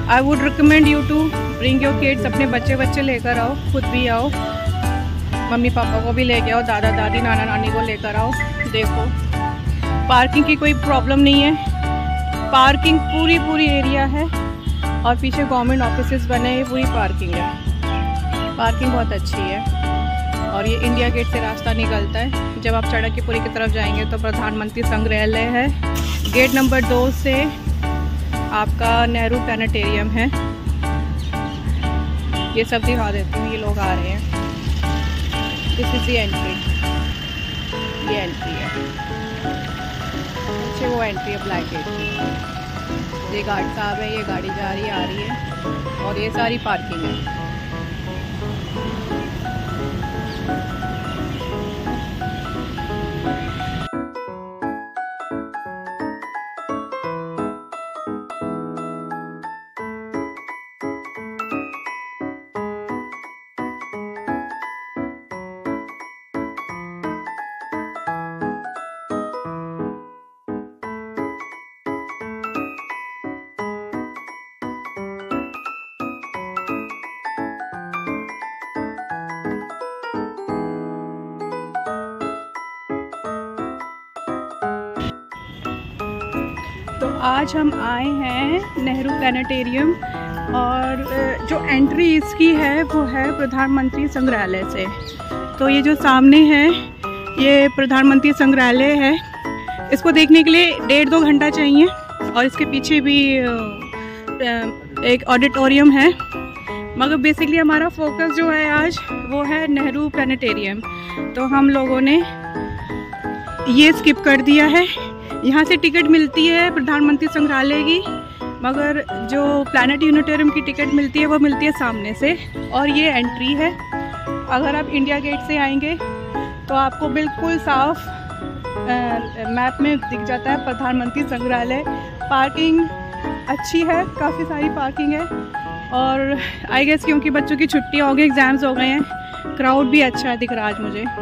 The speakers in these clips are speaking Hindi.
I would recommend you to bring your kids. अपने बच्चे लेकर आओ, खुद भी आओ, मम्मी पापा को भी लेके आओ, दादा दादी नाना नानी को लेकर आओ। देखो पार्किंग की कोई प्रॉब्लम नहीं है, पार्किंग पूरी एरिया है और पीछे गवर्नमेंट ऑफिसेज बने हैं, पूरी पार्किंग है, पार्किंग बहुत अच्छी है। और ये इंडिया गेट से रास्ता निकलता है। जब आप चाणक्यपुरी की तरफ जाएंगे तो प्रधानमंत्री संग्रहालय है। गेट नंबर 2 से आपका नेहरू प्लानिटेरियम है। ये सब दिखा देती हूँ, ये लोग आ रहे हैं। दिस इज द एंट्री, ये एंट्री है, पीछे वो एंट्री है ब्लैक गेट। ये गार्ड साहब है, ये गाड़ी जा रही है आ रही है और ये सारी पार्किंग है। तो आज हम आए हैं नेहरू प्लानिटेरियम और जो एंट्री इसकी है वो है प्रधानमंत्री संग्रहालय से। तो ये जो सामने है ये प्रधानमंत्री संग्रहालय है। इसको देखने के लिए 1.5-2 घंटा चाहिए और इसके पीछे भी एक ऑडिटोरियम है। मगर बेसिकली हमारा फोकस जो है आज वो है नेहरू प्लानिटेरियम। तो हम लोगों ने ये स्किप कर दिया है। यहाँ से टिकट मिलती है प्रधानमंत्री संग्रहालय की, मगर जो प्लैनेट यूनिटेरियम की टिकट मिलती है वो मिलती है सामने से। और ये एंट्री है। अगर आप इंडिया गेट से आएंगे तो आपको बिल्कुल साफ मैप में दिख जाता है प्रधानमंत्री संग्रहालय। पार्किंग अच्छी है, काफ़ी सारी पार्किंग है और आई गेस क्योंकि बच्चों की छुट्टी हो गई, एग्ज़ाम्स हो गए हैं, क्राउड भी अच्छा दिख रहा है आज मुझे।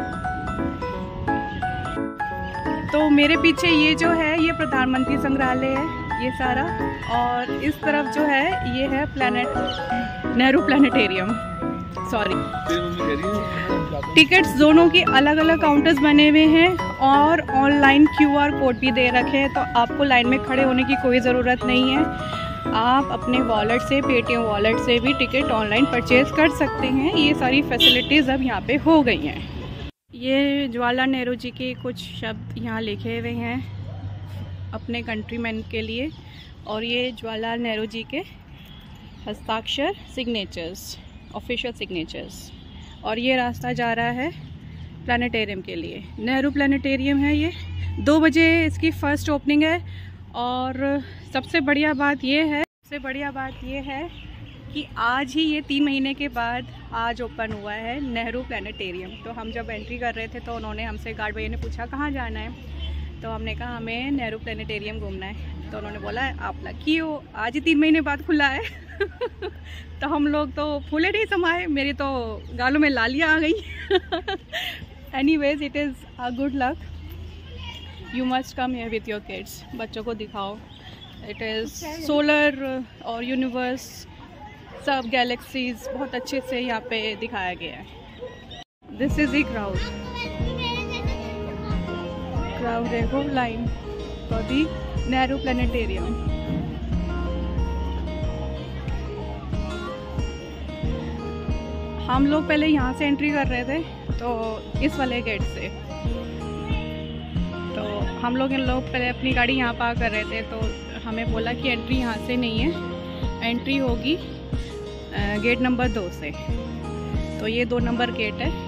तो मेरे पीछे ये जो है ये प्रधानमंत्री संग्रहालय है ये सारा, और इस तरफ जो है ये है नेहरू प्लानिटेरियम। सॉरी, टिकट्स दोनों की अलग अलग काउंटर्स बने हुए हैं और ऑनलाइन QR कोड भी दे रखे हैं। तो आपको लाइन में खड़े होने की कोई ज़रूरत नहीं है। आप अपने वॉलेट से, पेटीएम वॉलेट से भी टिकट ऑनलाइन परचेज़ कर सकते हैं। ये सारी फैसिलिटीज़ अब यहाँ पे हो गई हैं। ये जवाहरलाल नेहरू जी के कुछ शब्द यहाँ लिखे हुए हैं अपने कंट्रीमैन के लिए, और ये जवाहरलाल नेहरू जी के हस्ताक्षर, सिग्नेचर्स, ऑफिशियल सिग्नेचर्स। और ये रास्ता जा रहा है प्लानिटेरियम के लिए। नेहरू प्लानिटेरियम है ये। 2 बजे इसकी फ़र्स्ट ओपनिंग है। और सबसे बढ़िया बात ये है कि आज ही ये 3 महीने के बाद आज ओपन हुआ है नेहरू प्लानिटेरियम। तो हम जब एंट्री कर रहे थे तो उन्होंने हमसे, गार्ड भैया ने पूछा कहाँ जाना है, तो हमने कहा हमें नेहरू प्लानिटेरियम घूमना है। तो उन्होंने बोला आप लकी हो, आज ही 3 महीने बाद खुला है। तो हम लोग तो फूले नहीं समाये, मेरी तो गालों में लालियाँ आ गई। Anyways, it is a good luck. You must come here with your kids. बच्चों को दिखाओ। इट इज़ सोलर और यूनिवर्स, सब गैलेक्सीज बहुत अच्छे से यहाँ पे दिखाया गया है। दिस इज द क्राउड देखो, line for the Nehru planetarium. हम लोग पहले यहाँ से एंट्री कर रहे थे, तो इस वाले गेट से। तो हम लोग पहले अपनी गाड़ी यहाँ पार्क कर रहे थे, तो हमें बोला कि एंट्री यहाँ से नहीं है, एंट्री होगी गेट नंबर 2 से। तो ये 2 नंबर गेट है।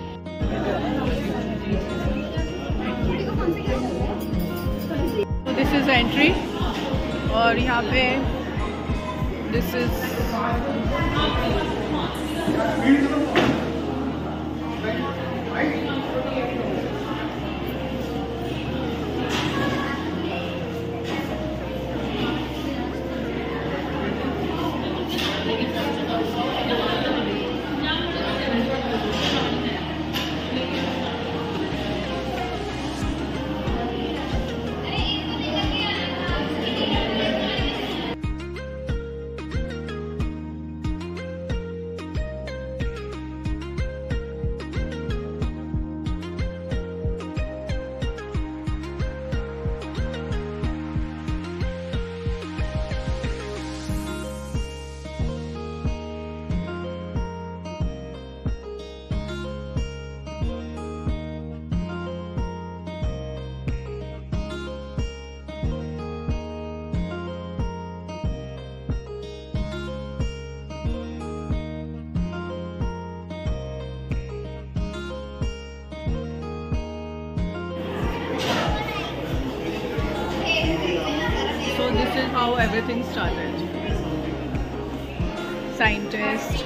तो दिस इज एंट्री और यहाँ पे this is is how everything started. Scientist.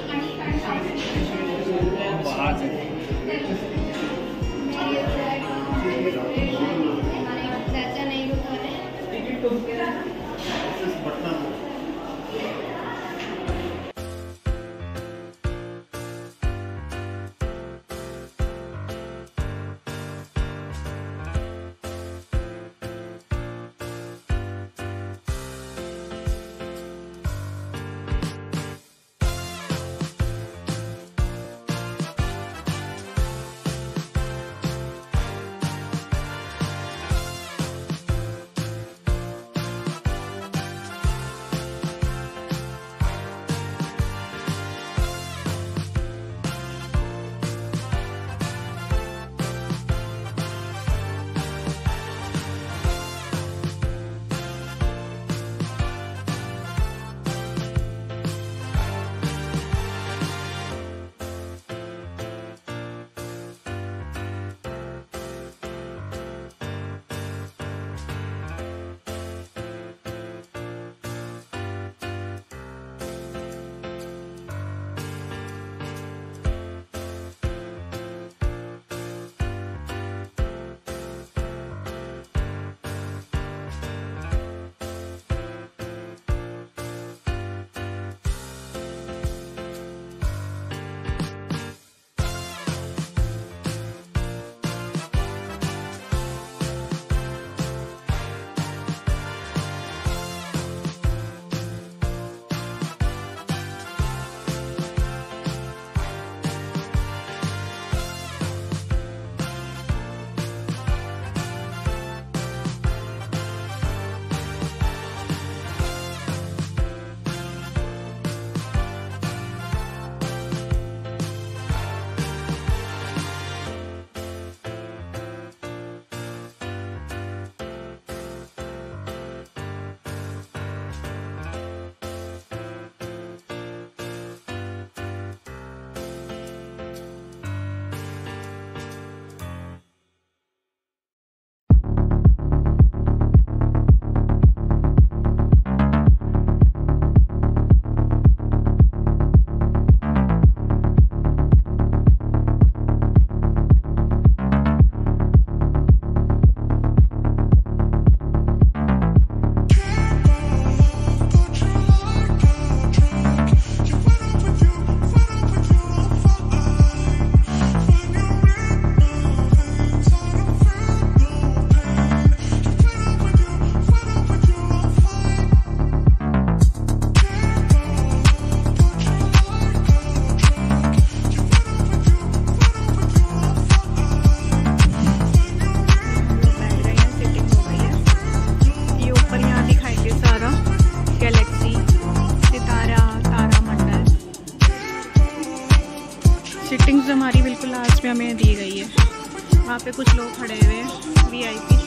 Seatings हमारी बिल्कुल लास्ट में हमें दी गई है। वहाँ पे कुछ लोग खड़े हुए हैं वीआईपी।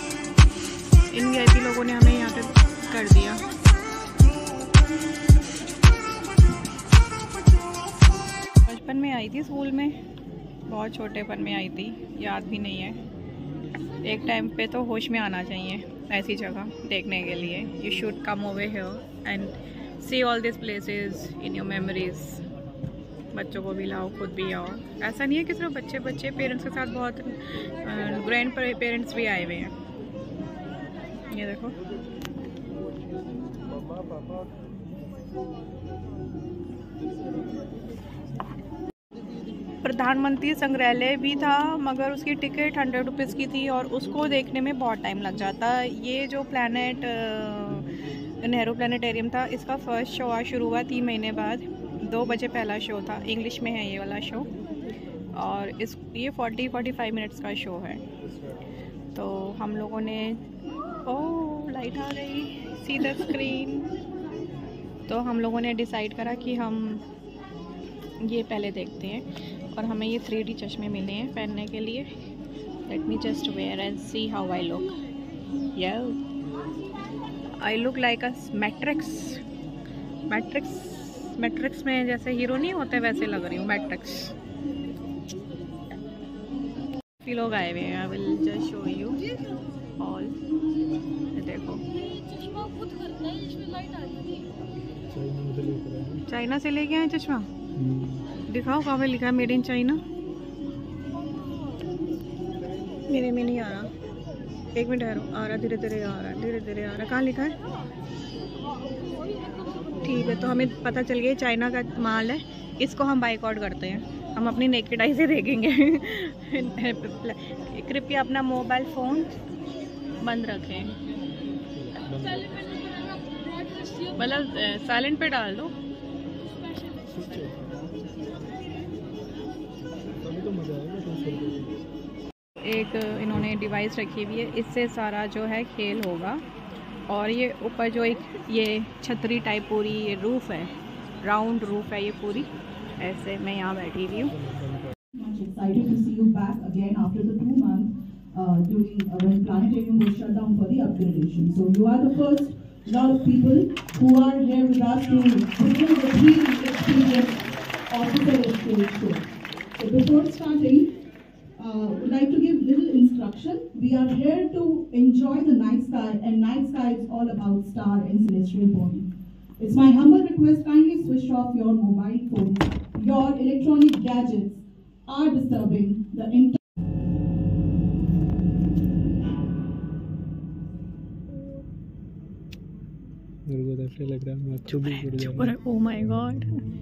इन वीआईपी लोगों ने हमें यहाँ पे कर दिया। बचपन में आई थी स्कूल में, बहुत छोटेपन में आई थी, याद भी नहीं है। एक टाइम पे तो होश में आना चाहिए ऐसी जगह देखने के लिए। You should come over here and see all this places in your memories. बच्चों को भी लाओ, खुद भी आओ। ऐसा नहीं है कि सिर्फ बच्चे पेरेंट्स के साथ बहुत ग्रैंड पेरेंट्स भी आए हुए हैं। ये देखो, प्रधानमंत्री संग्रहालय भी था, मगर उसकी टिकट 100 रुपीज़ की थी और उसको देखने में बहुत टाइम लग जाता। ये जो प्लैनेट नेहरू प्लानिटेरियम था, इसका फर्स्ट शो आज शुरू हुआ 3 महीने बाद। 2 बजे पहला शो था, इंग्लिश में है ये वाला शो, और ये 40-45 मिनट्स का शो है। तो हम लोगों ने, ओह लाइट आ गई, सी द स्क्रीन। तो हम लोगों ने डिसाइड करा कि हम ये पहले देखते हैं, और हमें ये 3D चश्मे मिले हैं पहनने के लिए। Let me just wear and see how I look. I look like a matrix में जैसे हीरो नहीं होते वैसे लग रही हूँ। मैट्रिक्स लोग आए हुए हैं। I will just show you. Hall. देखो चाइना से लेके आए चश्मा। दिखाओ कहाँ पे लिखा है मेड इन चाइना। मेरे में नहीं आ रहा, एक मिनट ठहरो, आ रहा, धीरे धीरे आ रहा है, धीरे धीरे आ रहा है। कहाँ लिखा है? ठीक है, तो हमें पता चल गया चाइना का माल है, इसको हम बाइकआउट करते हैं, हम अपनी नेकेड आई से देखेंगे। कृपया अपना मोबाइल फ़ोन बंद रखें, मतलब साइलेंट पे डाल दो। एक इन्होंने डिवाइस रखी हुई है, इससे सारा जो है खेल होगा। और ये ऊपर जो एक ये छतरी टाइप पूरी ये रूफ़ है, राउंड रूफ़ है ये पूरी, ऐसे मैं यहाँ बैठी हुई हूँ। Excited to see you back again after the 2 months during when planetarium was shut down for the upgradation. So you are the first lot of people who are here with us to witness the 3D experience of the Celestial Show. So before starting, would like to give little instruction. We are here to enjoy the night sky, and night sky is all about star and celestial body. It's my humble request, kindly switch off your mobile phones. Your electronic gadgets are disturbing the entire. मेरे को तो ऐसे लग रहा है मैं चुप ही पड़ जा रहा हूँ। ओह माय गॉड,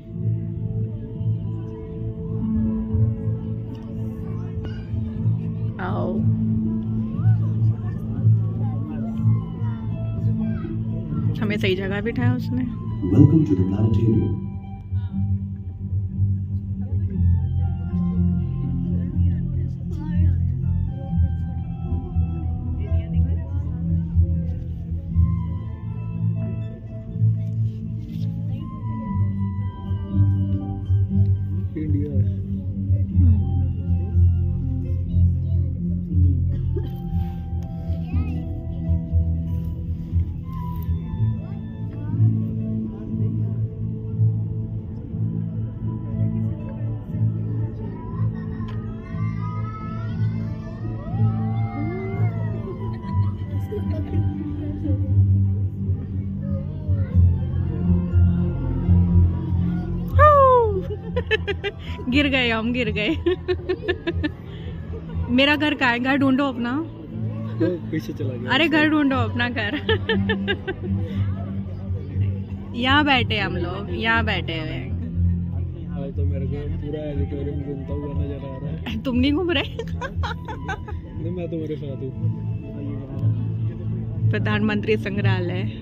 आओ हमें सही जगह बिठाया उसने। Welcome to the planetarium. गिर गए, हम गिर गए। मेरा घर कहाँ है? घर ढूंढो अपना। तो पीछे चला गया। अरे घर ढूंढो अपना घर। यहाँ बैठे हम लोग, यहाँ बैठे हुए। आज तो मेरे को पूरा ऑडिटोरियम घूमता हुआ नजर आ रहा है। तुम नहीं घूम रहे? नहीं, मैं तो मेरे साथ हूँ। प्रधानमंत्री संग्रहालय।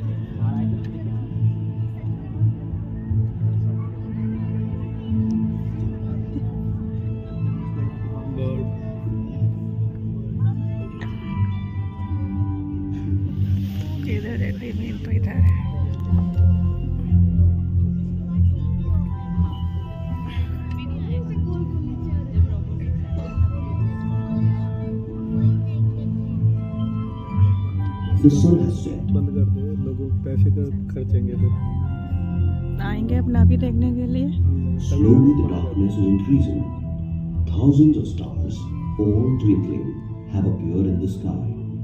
इधर है, तो इधर है। The sun has set. बंद कर दे, लोगों पैसे का खर्चेंगे फिर। आएंगे अपना भी देखने के लिए। Slowly the darkness is increasing. Thousands of stars, all twinkling, have appeared in the sky.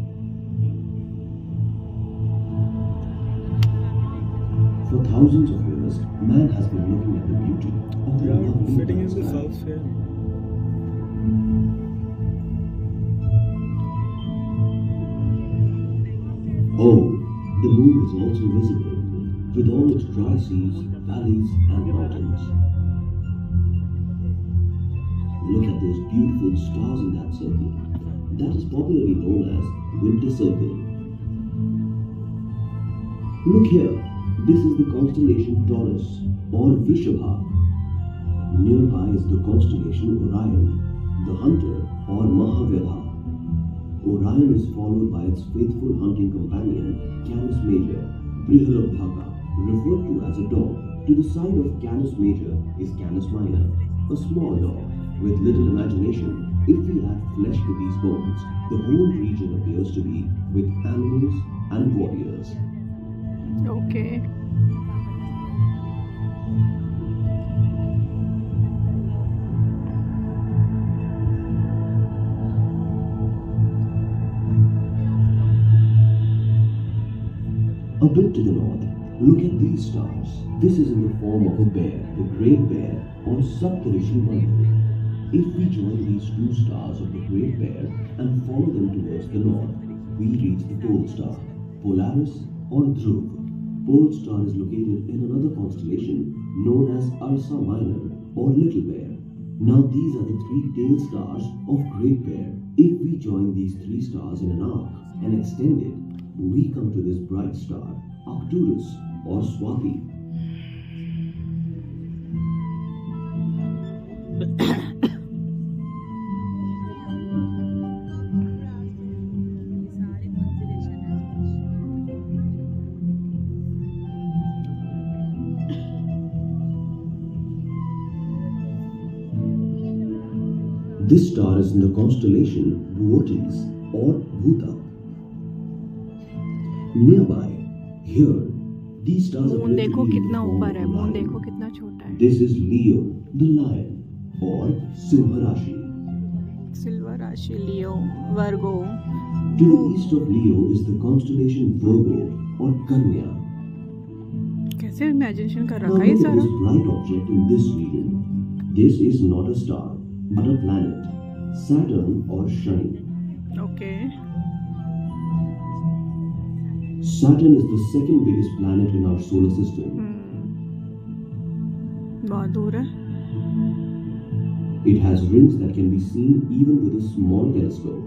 For thousands of years, man has been looking at the beauty of the lovely Sitting in night the sky. south fair. Oh, the moon is also visible, with all its dry seas, valleys, and mountains. Look at those beautiful stars in that circle. That is popularly known as Winter Circle. Look here, this is the constellation Taurus, or Vishabha. Nearby is the constellation Orion, the hunter, or Mahavyadha. Orion is followed by its faithful hunting companion, Canis Major, Brihalabhaka, referred to as a dog. To the side of Canis Major is Canis Minor, a small dog. With little imagination, if we add flesh to these bones, the whole region appears to be with animals and warriors. Okay. bit to the north, look at these stars. This is in the form of a bear, the Great Bear or Saptarishi Mandal. If we join these two stars of the Great Bear and follow them towards the north, we reach the pole star, Polaris or Dhruv. Pole star is located in another constellation known as Ursa Minor or Little Bear. Now these are the three tail stars of Great Bear. If we join these three stars in an arc and extend it, we come to this bright star, Arcturus or Swati. This star is in the constellation Boötes or Bhuta. Nearby, here, these stars moon appear देखो to be in the कितना form ऊपर of है, a मून lion. देखो कितना छोटा है. This is Leo, the lion, or Simha Rashi. सिल्वर राशि, Leo, Virgo. To the east of Leo is the constellation Virgo or Kanya. कैसे इमेजिनेशन कर Now रखा है ये look at सारा. this bright object in this region. This is not a star, but a planet, Saturn or Shani. Okay. Saturn is the second biggest planet in our solar system. बहुत दूर है. It has rings that can be seen even with a small telescope.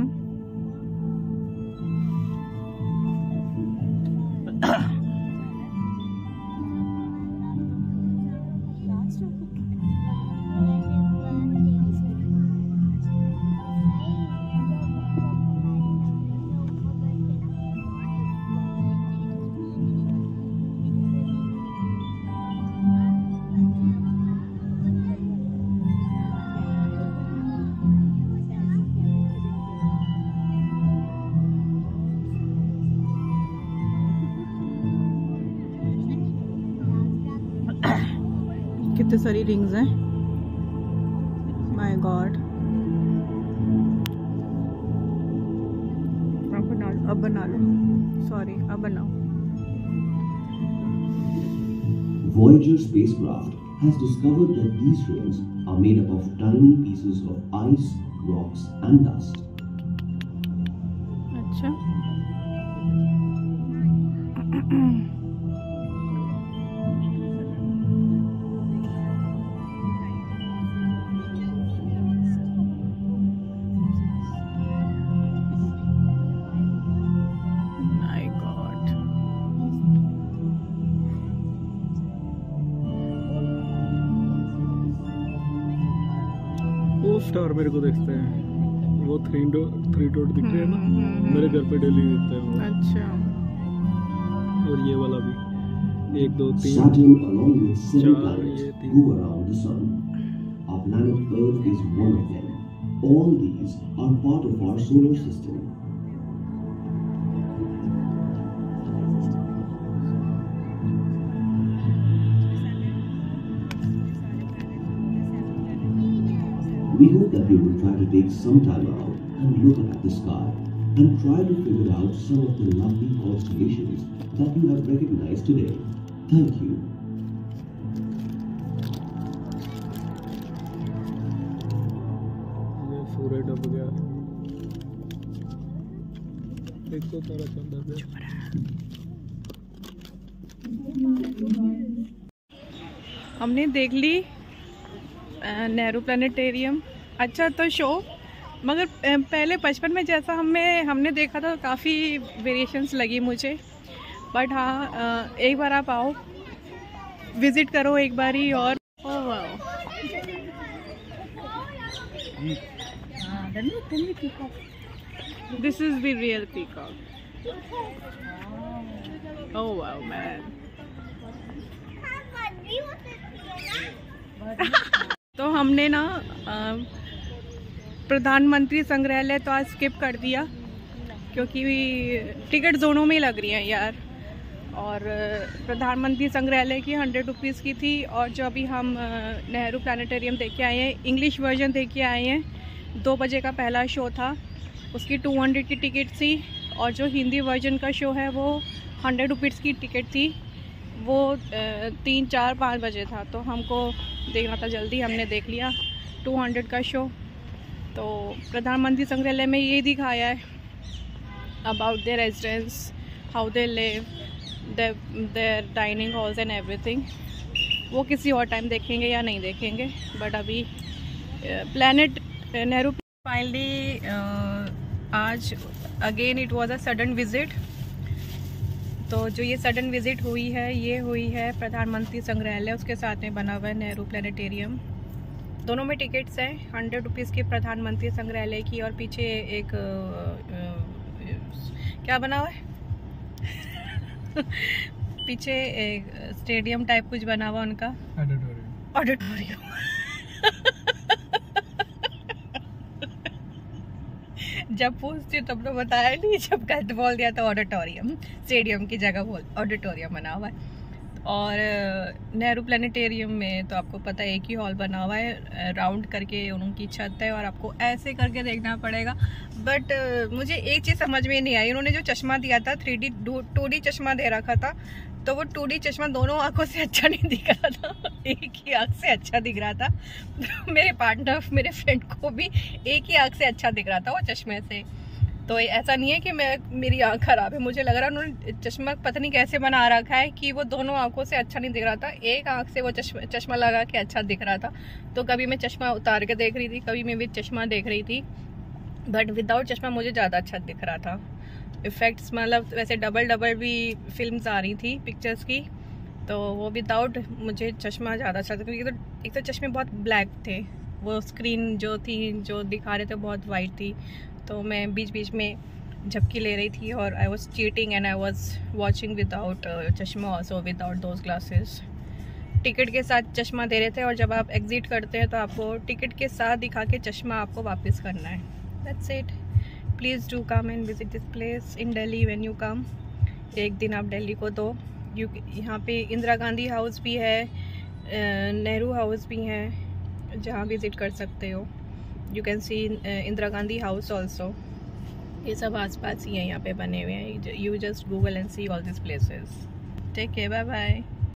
कितने सारी रिंग्स हैं. My god. अब बना लो. सॉरी, अब बनाओ. Voyager spacecraft has discovered that these rings are made up of tiny pieces of ice, rocks and dust. अच्छा. My god. वो स्टार मेरे को देखते हैं, वो थ्री डॉट दिख रहे हैं ना, मेरे घर पे डेली दिखते हैं वो. अच्छा. और ये वाला भी 1 2 3 Saturn along with 7 चार, planets ये तीन. go around the sun. Our planet Earth is one of them. All these are part of our solar system. We hope that you will try to take some time out and look up at the sky and try to figure out some of the lovely constellations that you have recognized today. Thank you. ये सूर्य डूब गया. एक तो तारा चंदा पे. हमने देख ली नेहरू प्लानिटेरियम. अच्छा तो शो, मगर पहले बचपन में जैसा हमने देखा था काफ़ी वेरिएशंस लगी मुझे. बट हाँ, एक बार आप आओ, विज़िट करो एक बार ही. और oh wow, this is the real peacock. Oh wow man. तो हमने ना प्रधानमंत्री संग्रहालय तो आज स्किप कर दिया, क्योंकि टिकट दोनों में लग रही हैं यार. और प्रधानमंत्री संग्रहालय की 100 रुपीज़ की थी, और जो अभी हम नेहरू प्लानिटेरियम देख के आए हैं, इंग्लिश वर्जन देख के आए हैं. 2 बजे का पहला शो था, उसकी 200 की टिकट थी. और जो हिंदी वर्जन का शो है वो 100 रुपीज़ की टिकट थी, वो 3, 4, 5 बजे था, तो हमको देखना था जल्दी, हमने देख लिया 200 का शो। तो प्रधानमंत्री संग्रहालय में ये दिखाया है about their residence, how they live, their dining halls and everything. वो किसी और टाइम देखेंगे या नहीं देखेंगे, बट अभी प्लैनेट नेहरू फाइनली आज again it was a sudden visit. तो जो ये सडन विज़िट हुई है, ये हुई है प्रधानमंत्री संग्रहालय, उसके साथ में बना हुआ है नेहरू प्लानिटेरियम। दोनों में टिकट्स हैं 100 रुपीज़ की प्रधानमंत्री संग्रहालय की, और पीछे एक क्या बना हुआ है पीछे एक स्टेडियम टाइप कुछ बना हुआ उनका, ऑडिटोरियम जब पूछती तब तो बताया नहीं, जब गलत बोल दिया तो ऑडिटोरियम, स्टेडियम की जगह बोल ऑडिटोरियम बना हुआ है। और नेहरू प्लानिटेरियम में तो आपको पता है एक ही हॉल बना हुआ है, राउंड करके उनकी छत है और आपको ऐसे करके देखना पड़ेगा। बट मुझे एक चीज़ समझ में नहीं आई, उन्होंने जो चश्मा दिया था 3D 2D चश्मा दे रखा था, तो वो 2D चश्मा दोनों आंखों से अच्छा नहीं दिख रहा था, एक ही आंख से अच्छा दिख रहा था। मेरे पार्टनर, मेरे फ्रेंड को भी एक ही आंख से अच्छा दिख रहा था वो चश्मे से। तो ऐसा नहीं है कि मेरी आंख खराब है, मुझे लग रहा है उन्होंने चश्मा पता नहीं कैसे बना रखा है कि वो दोनों आंखों से अच्छा नहीं दिख रहा था, एक आंख से वो चश्मा लगा के अच्छा दिख रहा था। तो कभी मैं चश्मा उतार के देख रही थी, कभी मैं विद चश्मा देख रही थी, बट विदाउट चश्मा मुझे ज़्यादा अच्छा दिख रहा था। इफ़ेक्ट्स मतलब वैसे डबल भी फिल्म्स आ रही थी पिक्चर्स की, तो वो विदाउट मुझे चश्मा ज़्यादा अच्छा था, क्योंकि एक तो चश्मे बहुत ब्लैक थे, वो स्क्रीन जो थी जो दिखा रहे थे बहुत वाइट थी, तो मैं बीच बीच में झपकी ले रही थी और I was cheating and I was watching without चश्मा also, without those glasses. Ticket के साथ चश्मा दे रहे थे, और जब आप एग्जिट करते हैं तो आपको टिकट के साथ दिखा के चश्मा आपको वापस करना है। That's it. Please do come and visit this place in Delhi when you come. एक दिन आप दिल्ली को दो। यहाँ पे इंदिरा गांधी हाउस भी है, नेहरू हाउस भी है जहाँ विज़िट कर सकते हो। You can see Indira Gandhi house also. ये सब आसपास ही हैं, यहाँ पे बने हुए हैं। You just Google and see all this places. Take care, bye bye.